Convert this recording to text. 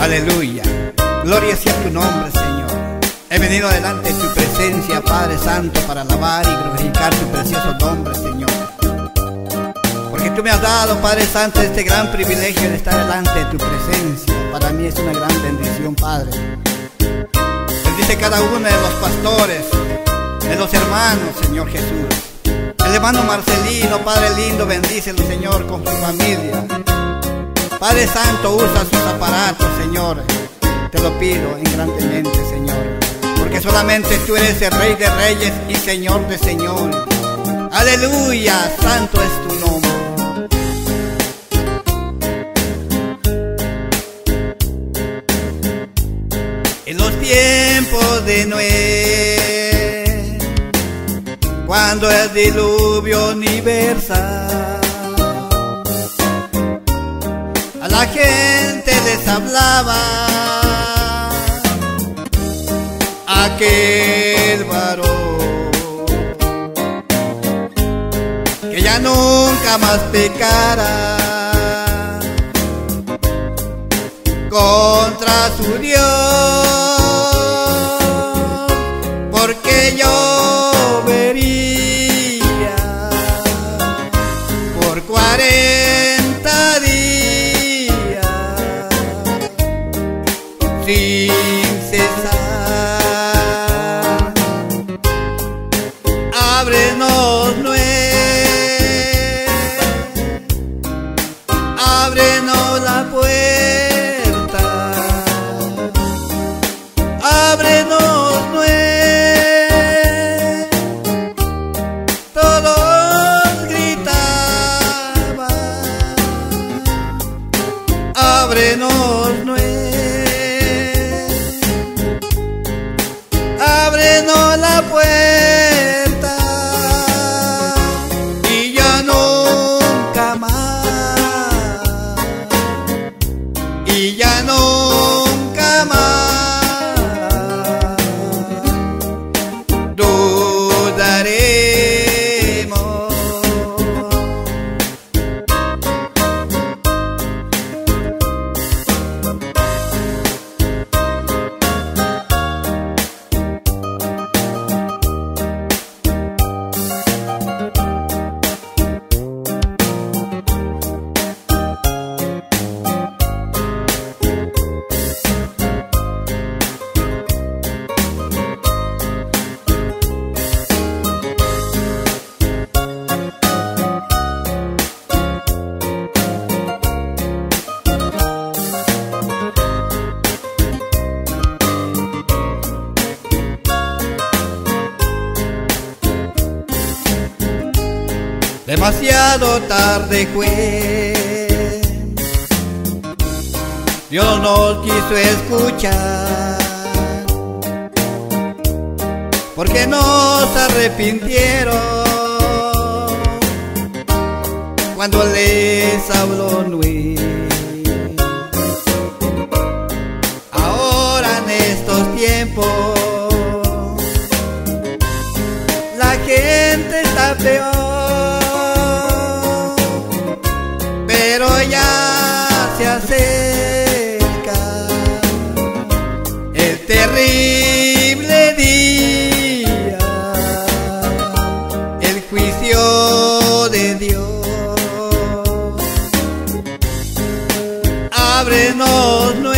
Aleluya. Gloria sea tu nombre, Señor. He venido delante de tu presencia, Padre Santo, para alabar y glorificar tu precioso nombre, Señor. Porque tú me has dado, Padre Santo, este gran privilegio de estar delante de tu presencia. Para mí es una gran bendición, Padre. Bendice cada uno de los pastores, de los hermanos, Señor Jesús. El hermano Marcelino, Padre lindo, bendícelo, Señor, con su familia. Padre Santo, usa sus aparatos, Señor. Te lo pido grandemente, Señor. Porque solamente tú eres el Rey de Reyes y Señor de Señores. Aleluya, santo es tu nombre. En los tiempos de Noé, cuando el diluvio universal, a la gente les hablaba aquel varón que ya nunca más pecara contra su Dios, porque yo vería por 40 días sin cesar. Ábrenos, Noé, ábrenos la puerta, ábrenos, Noé. Todos gritaban, ábrenos, Noé, ábrenos la puerta, y ya nunca más, y ya nunca más dudaremos. Demasiado tarde fue, Dios nos quiso escuchar, porque nos arrepintieron cuando les habló Noé. Ahora en estos tiempos la gente está peor, pero ya se acerca el terrible día, el juicio de Dios. Ábrenos,